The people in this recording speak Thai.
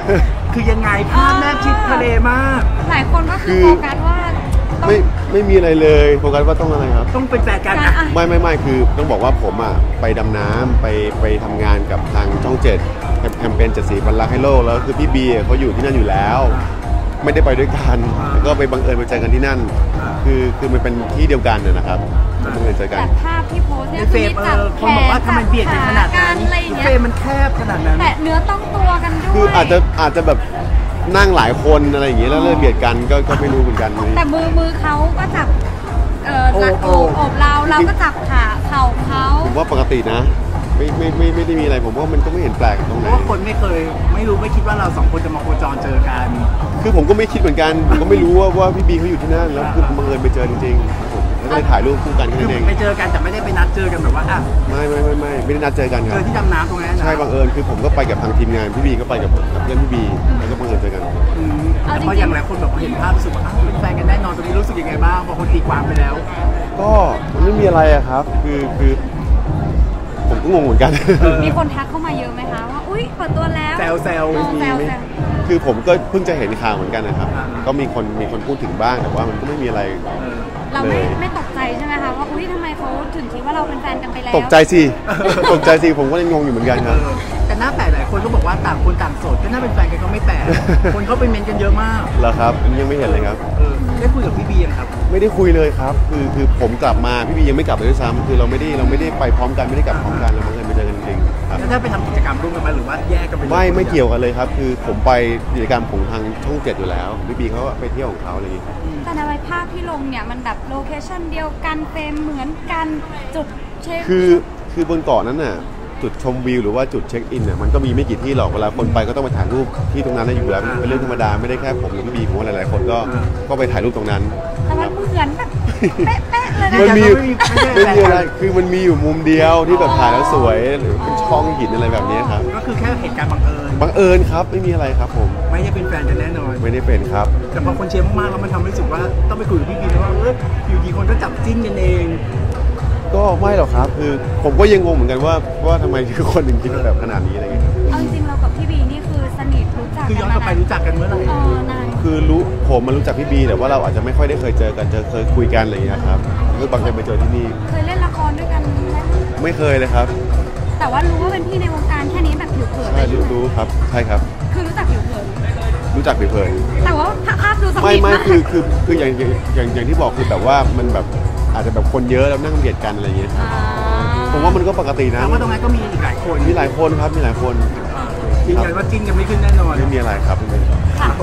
คือยังไงภาพแนบชิดทะเลมากหลายคนก็คือโฟกัสว่าไม่มีอะไรเลยโฟกัสว่าต้องอะไรครับต้องเป็นแฟนกันไม่คือต้องบอกว่าผมอ่ะไปดำน้ำไปทำงานกับทางช่อง7แคมเปญ7 สีบรรลักษ์ให้โลกแล้วคือพี่บีเขาอยู่ที่นั่นอยู่แล้วไม่ได้ไปด้วยกันแล้วก็ไปบังเอิญไปเจอกันที่นั่นคือมันเป็นที่เดียวกันนะครับบังเอิญเจอกันแต่ภาพที่โพสเนี่ยเฟรมคนบอกว่าทำไมเบียดกันขนาดนั้นเฟรมมันแคบขนาดนั้นแต่เนื้อต้องตัวกันด้วยคืออาจจะแบบนั่งหลายคนอะไรอย่างเงี้ยแล้วเริ่มเบียดกันก็ไม่รู้เหมือนกันแต่มือเขาก็จับโอบเราก็จับขาเข่าเขาผมว่าปกตินะไม่ได้มีอะไรผมว่ามันก็ไม่เห็นแปลกตรงไหนเพราะว่าคนไม่คิดว่าเราสองคนจะมาโคจรเจอกันคือผมก็ไม่คิดเหมือนกันผมก็ไม่รู้ว่าพี่บีเขาอยู่ที่นั่นแล้วคือบังเอิญไปเจอจริงๆผมก็เลยถ่ายรูปคู่กันแค่นั้นเองไปเจอกันแต่ไม่ได้ไปนัดเจอกันแบบว่าไม่ได้นัดเจอกันครับเจอที่ดำน้ำตรงนั้นใช่บังเอิญคือผมก็ไปกับทางทีมงานพี่บีก็ไปกับเพื่อนพี่บีแล้วก็บังเอิญเจอกันแต่พออย่างหลายคนแบบเห็นภาพรู้สึกว่าเป็นแฟนกันแน่นอนตรงนี้รู้สึกยังไงบ้างพอคนตีความไปแล้วก็มันไม่มีอะไรอะครับคือผมก็งงเหมือนกันมีคนทักเข้ามาเยอะไหมคะว่าอุ้ยเปิดตัวแล้วแซวคือผมก็เพิ่งจะเห็นข่าวเหมือนกันนะครับก็มีคนพูดถึงบ้างแต่ว่ามันก็ไม่มีอะไรเราไม่ตกใจใช่ไหมคะว่าอุ้ยทำไมเขาถึงคิดว่าเราเป็นแฟนกันไปแล้วตกใจสิผมก็ยังงงอยู่เหมือนกันครับแต่หน้าแปลกหลายคนก็บอกว่าต่างคนต่างโสดก็น่าเป็นแฟนกันก็ไม่แปลกคนเขาไปเมนกันเยอะมากเหรอครับอันนี้ยังไม่เห็นเลยครับได้คุยกับพี่บียังครับไม่ได้คุยเลยครับคือผมกลับมาพี่บียังไม่กลับเลยด้วยซ้ำคือเราไม่ได้ไปพร้อมกันไม่ได้กลับพร้อมกันเราไม่เจอกันจริงๆแล้วถ้าไปทำกิจกรรมร่วมกันมาหรือว่าแยกกันไปไม่เกี่ยวกันเลยครับคือผมไปกิจกรรมของทางช่อง7อยู่แล้วพี่บีเขาไปเที่ยวของเขาอะไรอย่างนี้แต่ในภาพที่ลงเนี่ยมันแบบโลเคชั่นเดียวกันเฟรมเหมือนกันจุดเช็คคือบนเกาะนั้นน่ะจุดชมวิวหรือว่าจุดเช็คอินเนี่ยมันก็มีไม่กี่ที่หรอกเวลาคนไปก็ต้องไปถ่ายรูปที่ตรงนั้นอยู่แล้วเป็นเรื่องธรรมดาไม่ได้แค่ผมหรือพี่บีผมว่าหลายๆคนก็ไปถ่ายรูปตรงนั้นแต่มันเหมือนแบบเป๊ะเลยนะมันมีอะไรคือมันมีอยู่มุมเดียวที่แบบถ่ายแล้วสวยหรือเป็นช่องหินอะไรแบบนี้ครับก็คือแค่เหตุการณ์บังเอิญครับไม่มีอะไรครับผมไม่ได้เป็นแฟนกันแน่นอนไม่ได้เป็นครับแต่พอคนเชียร์มากๆแล้วมันทำให้รู้สึกว่าต้องไปคุยกับพี่บีว่าอยู่ดีคนก็จับจิ้นกันเองก็ไม่หรอกครับคือผมก็ยังงงเหมือนกันว่าทำไมคนถึงคิดแบบขนาดนี้อะไรเงี้ยเอาจริงๆเรากับพี่บีนี่คือสนิทรู้จักกันคือย้อนกลับไปรู้จักกันเมื่อไหร่คือผมมารู้จักพี่บีแต่ว่าเราอาจจะไม่ค่อยได้เคยเจอกันเคยคุยกันอะไรอย่างเงี้ยครับคือบางทีไปเจอที่นี่เคยเล่นละครด้วยกันไหมไม่เคยเลยครับแต่ว่ารู้ว่าเป็นพี่ในวงการแค่นี้แบบผิวเผินใช่รู้ครับใช่ครับคือรู้จักผิวเผินแต่ว่าภาพดูสนิทไม่คืออย่างที่บอกคือแบบว่ามันแบบอาจจะแบบคนเยอะแล้วนั่งเบียดกันอะไรอย่างเงี้ยผมว่ามันก็ปกตินะแต่ว่าตรงนั้นก็มีอีกหลายคนมีหลายคนครับมีหลายคนยืนยันว่าจิ้นกันไม่ขึ้นแน่นอนไม่มีอะไรครับไม่มี